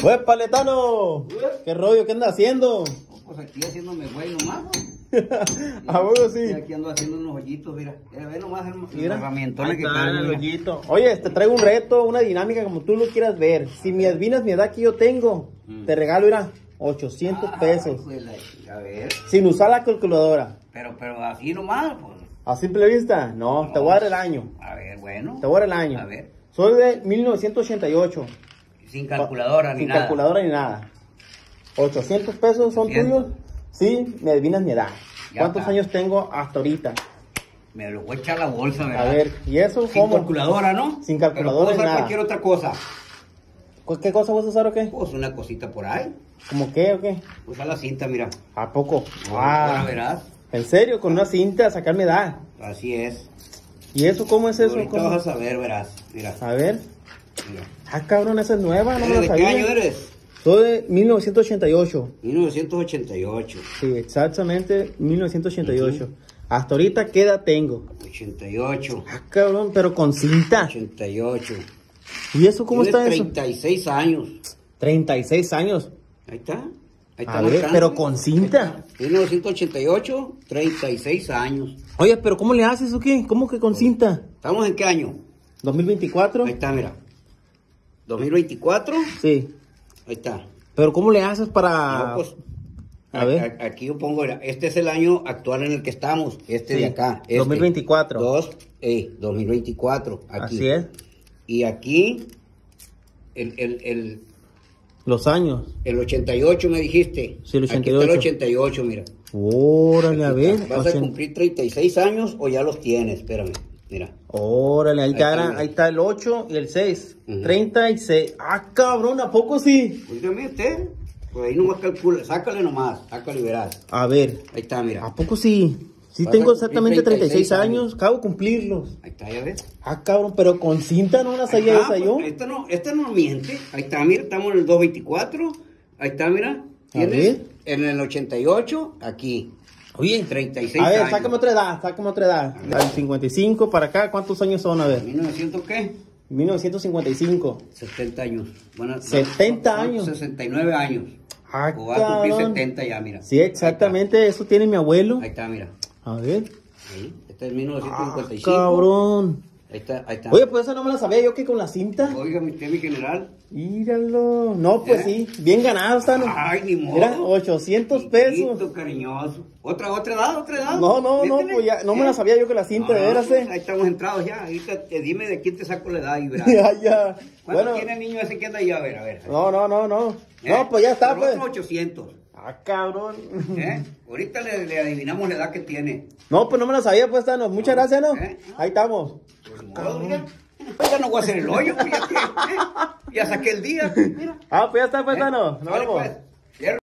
Pues, Paletano, ¿qué rollo? ¿Qué anda haciendo? Pues aquí haciéndome güey nomás, ¿no? A huevo sí. Y aquí ando haciendo unos hoyitos, mira. Ve nomás Mira, el herramientón que está en el mira. hoyito. Oye, te traigo un reto, una dinámica como tú lo quieras ver. Si me adivinas mi edad que yo tengo, te regalo, mira, 800 pesos. A ver, Sin usar la calculadora. pero así nomás, pues. ¿A simple vista? No, te voy a dar el año. A ver, bueno. Te voy a dar el año. A ver, Soy de 1988. sin calculadora ni Sin nada. calculadora ni nada. 800 pesos son 800. tuyos. Sí, me adivinas mi edad. Ya ¿Cuántos está. años tengo hasta ahorita? Me lo voy a echar a la bolsa, ¿verdad? A ver, ¿y eso Sin cómo? calculadora, ¿no? Sin calculadora Pero puedo ni usar nada. cualquier otra cosa. ¿Qué cosa vas a usar o qué? Pues una cosita por ahí. ¿Cómo qué o qué? Usa la cinta, mira. ¿A poco? Ahora Ah, verás. ¿en serio? Con una cinta a sacarme edad. Así es. ¿Y eso cómo es eso? Ahorita ¿Cómo? vas a saber, verás. Mira, A ver. mira. Ah, cabrón, esa es nueva, no me la ¿De qué año sabía. eres? Soy de 1988. 1988. Sí, exactamente 1988. Hasta ahorita, ¿qué edad tengo? 88. Ah, cabrón, pero con cinta. 88. ¿Y eso cómo está Tienes eso? 36 años. 36 años. Ahí está. Ahí está A ver, marcando. pero con cinta. Ahí está. 1988, 36 años. Oye, pero ¿cómo le haces o qué? ¿Cómo que con cinta? ¿Estamos en qué año? ¿2024? Ahí está, mira. 2024. Sí. Ahí está. Pero ¿cómo le haces para...? No, pues, A ver. Aquí yo pongo, mira, este es el año actual en el que estamos. Este Sí, de acá. 2024. 2024. Aquí. Así es. Y aquí, el Los años. 88 me dijiste. Sí, el Aquí está el 88. 88, mira. Órale, a ver. ¿Vas a cumplir 36 años o ya los tienes? Espérame, mira. Órale, ahí está, está, mira. ahí está el 8 y el 6. Ujú. 36. Ah, cabrón, ¿a poco sí? Dígame usted. Pues ahí nomás calcula. Sácale nomás. Sácale y verás. A ver, Ahí está, mira. ¿a poco sí? Sí Vas a tengo cumplir exactamente 36 36 años. Acabo de cumplirlos. Ahí está, ya ves. Ah, cabrón, pero con cinta no la Ahí sabía está, esa yo. pues, esta no miente. Ahí está, mira, estamos en el 224. Ahí está, mira. A ver. Tienes en el 88, aquí. Oye, 36 a ver, años. sácame otra edad, sácame otra edad. Al 55 para acá, ¿cuántos años son? A ver, 1900 qué? 1955. 70 años. Bueno, 70 no, años. 69 años. Ah, O va a cumplir cabrón. 70 ya, mira. Sí, exactamente, eso tiene mi abuelo. Ahí está, mira. A ver. Ahí. Este es Ah, 1955. cabrón. Ahí está, ahí está. Oye, pues esa no me la sabía yo que con la cinta. Oiga, mi general. Míralo. No, pues ¿Eh? sí, bien ganado está, ¿no? Ay, ni modo. Mira, 800 pesos. Chiquito, cariñoso. ¿Otra edad? No, Métele. pues ya, no me la sabía yo que la cinta, de veras, Ahí estamos entrados ya. Ahorita dime de quién te saco la edad y verás. Ya, ya. ¿Cuánto Bueno, tiene el niño ese que anda ahí? A ver. no. ¿Eh? No, pues ya está, Por pues. otros 800. Ah, cabrón. ¿Eh? Ahorita le adivinamos la edad que tiene. No, pues no me la sabía, pues, Thanos. Muchas gracias, ¿no? ¿Eh? Ahí estamos. Pues, modo, mira. Oiga, no voy a hacer el hoyo, pues, ya saqué el día. Mira. Ah, pues ya está, pues, ¿Eh? Thanos. Nos Vale, vemos. pues.